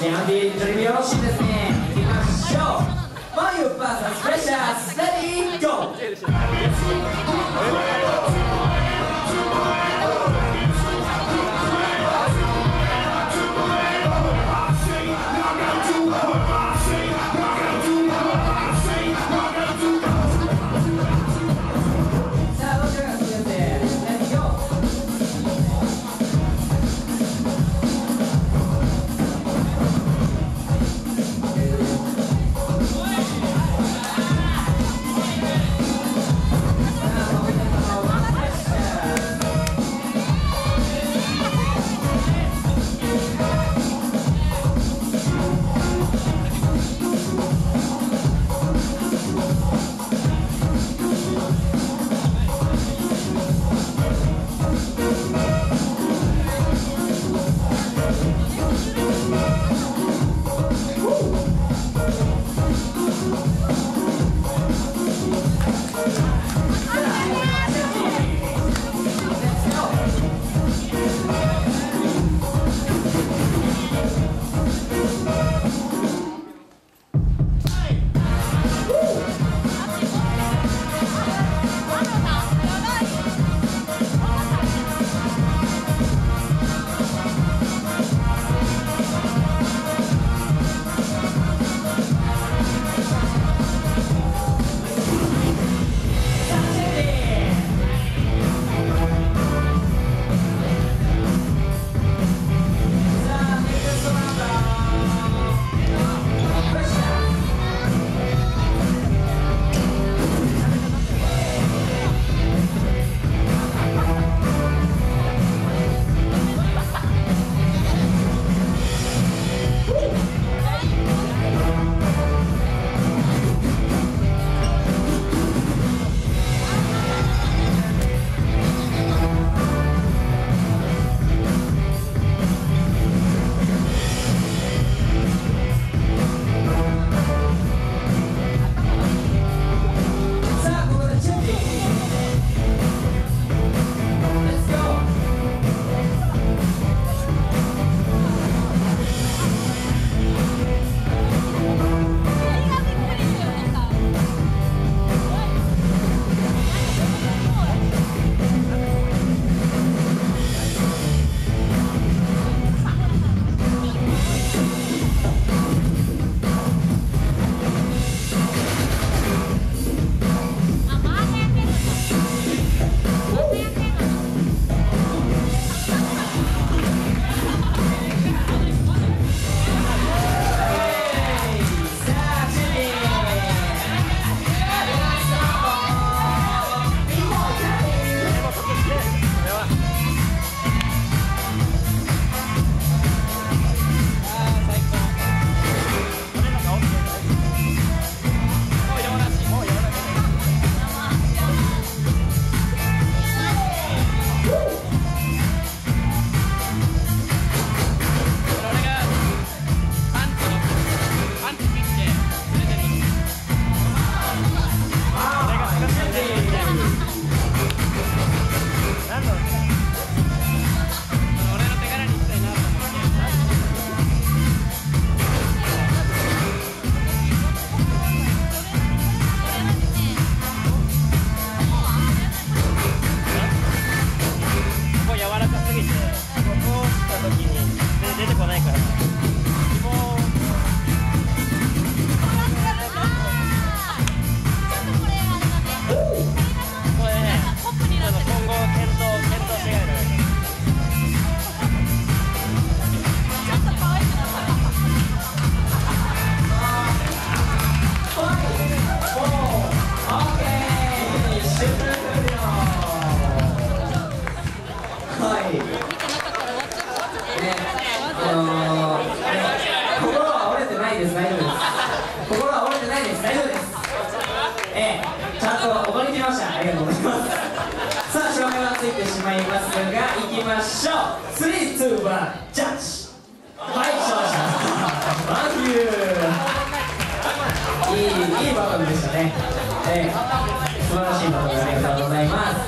準備よろしいですね。いきましょう。マユ VS プレッシャーレディーゴー。ちゃんとおりに来ました。ありがとうございます。さあ、照明はついてしまいますが、いきましょう。3、2、1、ジャッジ。はい、勝者。マキュー。いいバトルでしたね。素晴らしいバトルありがとうございます。